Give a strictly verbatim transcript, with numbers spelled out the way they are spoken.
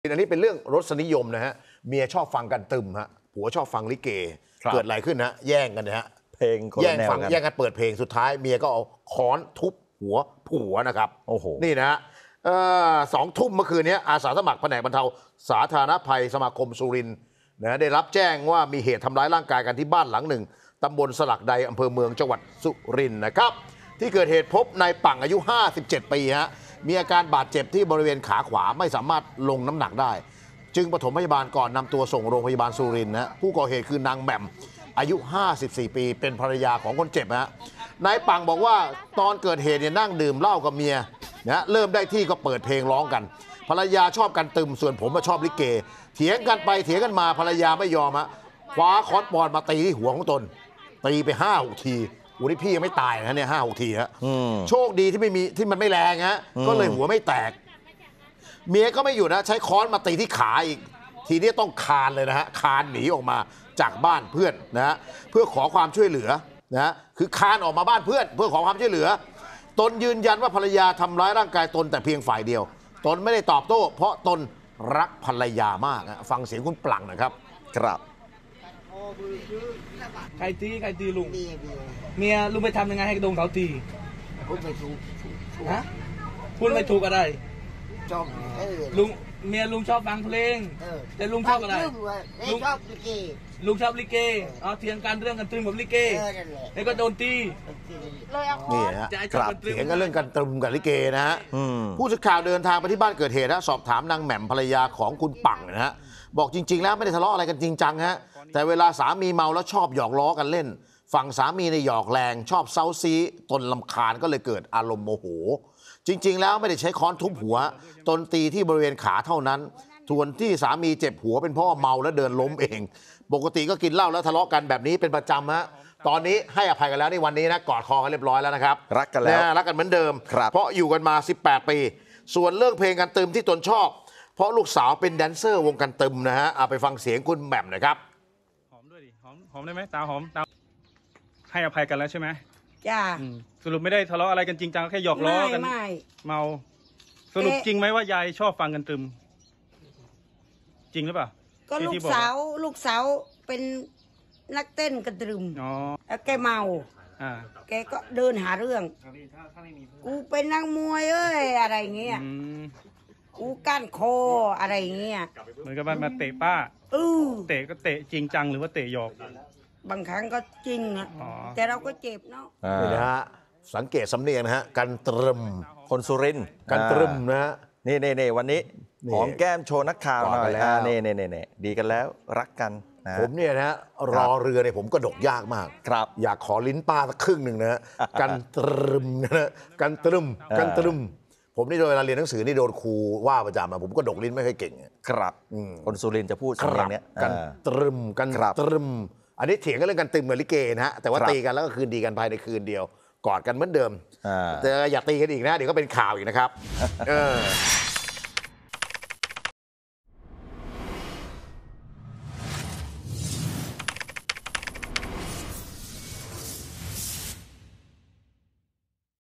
อันนี้เป็นเรื่องรสนิยมนะฮะเมียชอบฟังกันตึมฮะผัวชอบฟังลิเกเกิดอะไรขึ้นนะแย่งกันนะฮะเพลงคนละแนวกันแย่งกันเปิดเพลงสุดท้ายเมียก็เอาค้อนทุบหัวผัวนะครับโอ้โหนี่นะฮะสองทุ่มเมื่อคืนนี้อาสาสมัครแผนกบรรเทาสาธารณภัยสมาคมสุรินทร์นะได้รับแจ้งว่ามีเหตุทำร้ายร่างกายกันที่บ้านหลังหนึ่งตำบลสลักใดอำเภอเมืองจังหวัดสุรินทร์นะครับที่เกิดเหตุพบนายปังอายุห้าสิบเจ็ดปีฮะมีอาการบาดเจ็บที่บริเวณขาขวาไม่สามารถลงน้ำหนักได้จึงปฐมพยาบาลก่อนนำตัวส่งโรงพยาบาลสุรินทร์นะผู้ก่อเหตุคือนางแหม่มอายุห้าสิบสี่ปีเป็นภรรยาของคนเจ็บฮะนายปังบอกว่าตอนเกิดเหตุเนี่ยนั่งดื่มเหล้ากับเมียนะเริ่มได้ที่ก็เปิดเพลงร้องกันภรรยาชอบกันตึมส่วนผมมาชอบลิเกเถียงกันไปเถียงกันมาภรรยาไม่ยอมฮะคว้าค้อนปอนมาตีที่หัวของตนตีไปห้าหกทีวันนี้พี่ยังไม่ตายนะเนี่ยห้าหกทีฮะโชคดีที่ไม่มีที่มันไม่แรงฮะก็เลยหัวไม่แตกเมียก็ไม่อยู่นะใช้ค้อนมาตีที่ขาอีกทีนี้ต้องคานเลยนะฮะคานหนีออกมาจากบ้านเพื่อนนะฮะเพื่อขอความช่วยเหลือนะคือคานออกมาบ้านเพื่อนเพื่อขอความช่วยเหลือตนยืนยันว่าภรรยาทำร้ายร่างกายตนแต่เพียงฝ่ายเดียวตนไม่ได้ตอบโต้เพราะตนรักภรรยามากนะฟังเสียงคุณปลั่งนะครับครับใครตีใครตีลุงเมียลุงไปทำยังไงให้โดนเขาตีพูดไม่ถูกฮะพูดไม่ถูกอะไรชอบลุงเมียลุงชอบฟังเพลงแต่ลุงชอบอะไรลุงชอบลิเกลุงชอบลิเกเอาเถียงกันเรื่องกันตรึมกับลิเกแล้วก็โดนตีนี่ฮะเถียงกันเรื่องกันตรึมกับลิเกนะฮะผู้สื่อข่าวเดินทางไปที่บ้านเกิดเหตุนะสอบถามนางแหม่มภรรยาของคุณปังนะฮะบอกจริงๆแล้วไม่ได้ทะเลาะอะไรกันจริงจังฮะแต่เวลาสามีเมาแล้วชอบหยอกล้อกันเล่นฝั่งสามีในหยอกแรงชอบเซาซีตนลำคาญก็เลยเกิดอารมณ์โมโหจริงๆแล้วไม่ได้ใช้ค้อนทุบหัวตนตีที่บริเวณขาเท่านั้นส่วนที่สามีเจ็บหัวเป็นเพราะเมาแล้วเดินล้มเองปกติก็กินเหล้าแล้วทะเลาะกันแบบนี้เป็นประจำฮะตอนนี้ให้อภัยกันแล้วในวันนี้นะกอดคอกันเรียบร้อยแล้วนะครับรักกันแล้วรักกันเหมือนเดิมเพราะอยู่กันมาสิบแปดปีส่วนเรื่องเพลงกันตึมที่ตนชอบเพราะลูกสาวเป็นแดนเซอร์วงกันตึมนะฮะเอาไปฟังเสียงคุณแหม่มนะครับหอมด้วยดิหอมหอมได้ไหมตาหอมตาให้อภัยกันแล้วใช่ไหมจ้าสรุปไม่ได้ทะเลาะอะไรกันจริงจังแค่หยอกล้อกันไม่เมาสรุปจริงไหมว่ายายชอบฟังกันตึมจริงหรือเปล่าก็ลูกสาวลูกสาวเป็นนักเต้นกันตึมแล้วแกเมาแกก็เดินหาเรื่องกูเป็นนักมวยเอ้ยอะไรเงี้ยกูก้านคออะไรเงี้ยเหมือนกับมาเตะป้าเออเตะก็เตะจริงจังหรือว่าเตะหยอกบางครั้งก็จริงอะแต่เราก็เจ็บเนาะนี่นะฮะสังเกตสำเนียงนะฮะกันตรึมคนสุรินทร์กันตรึมนะฮะนี่นี่นี่วันนี้หอมแก้มโชว์นักข่าวหน่อยแล้วนี่นี่นี่ดีกันแล้วรักกันผมเนี่ยนะรอเรือเนี่ยผมกระดกยากมากครับอยากขอลิ้นป้าสักครึ่งหนึ่งนะกันตรึมนะกันตรึมกันตรึมผมนี่โดยเวลาเรียนหนังสือนี่โดนครูว่าประจำมาผมก็ดกลิ้นไม่ค่อยเก่งครับคนสุรินทร์จะพูดสำเนียงเนี้ยกันตรึมกันตรึมอันนี้เถียงกันเรื่องกันตึมกับลิเกนะฮะแต่ว่าตีกันแล้วก็คืนดีกันภายในคืนเดียวกอดกันเหมือนเดิมแต่อย่าตีกันอีกนะเดี๋ยวก็เป็นข่าวอีกนะครับ